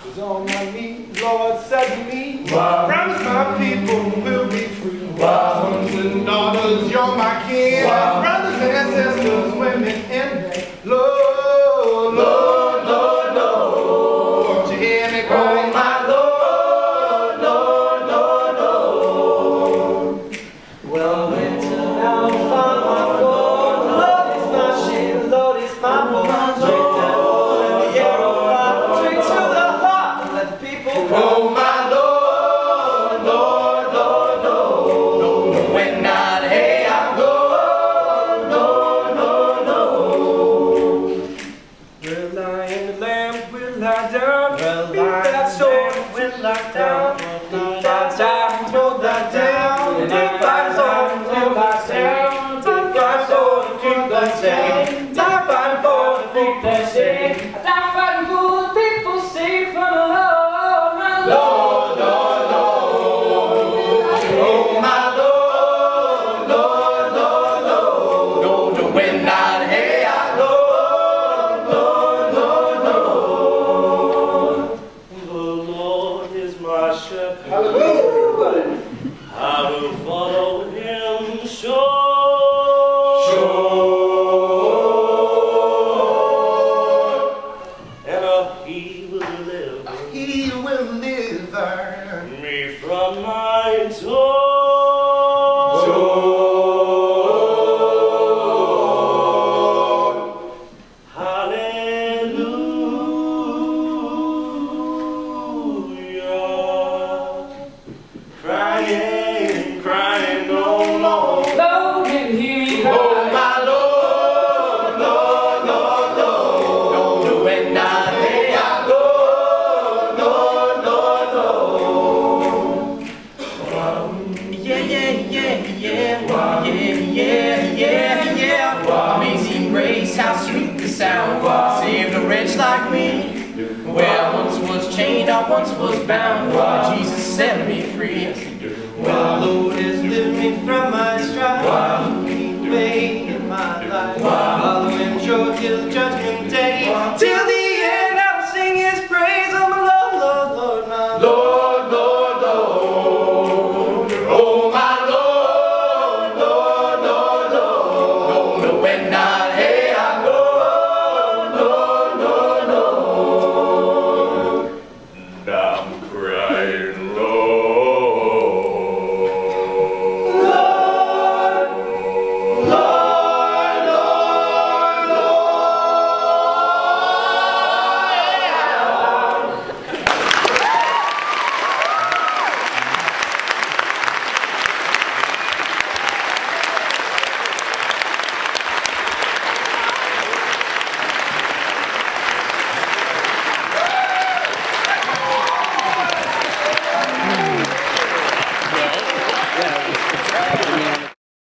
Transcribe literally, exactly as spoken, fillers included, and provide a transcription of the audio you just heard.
was on my knees, Lord, save me. Promise my people will be free. Sons and daughters, you're my kin. Brothers and sisters, women and men. Lord, Lord, Lord, Lord. Won't you hear me cry? Oh, my Lord, Lord, Lord, Lord. Well, winter now found my Lord. Lord is my shield, Lord is my hope. Straight down in the arrow fly, straight to the heart, and let the people go. Oh, my Lord, Lord, Lord, Lord. When not, hey, I'm going, Lord, Lord, Lord. Will I in the lamb, will I down? Well, Beat that sword, will I down? Beat that down, throw that down. Take that sword, throw that down. Take that sword, keep that down. Die fighting for the people say. Die fighting for the people safe from the Lord, my Lord, Lord, Lord. Oh, my Lord, Lord, Lord, Lord. Lord, when not, hey, I Lord, Lord, Lord, Lord. The Lord is my shepherd. Hallelujah. I will follow him, sure. And uh, he will deliver He will deliver me from my toil. Hallelujah. Crying, crying no more. Lord, can hear me cry. Oh, my Lord, Lord, Lord, Lord. Lord, when I lay I go, Lord, Lord, Lord. Yeah, yeah, yeah, yeah, yeah, yeah, yeah, yeah. Amazing grace, how sweet the sound. Saved a wretch like me. Where I once was chained, I once was bound. But Jesus set me free. Well, the Lord has lifted me from my strife. He made my life. Following short till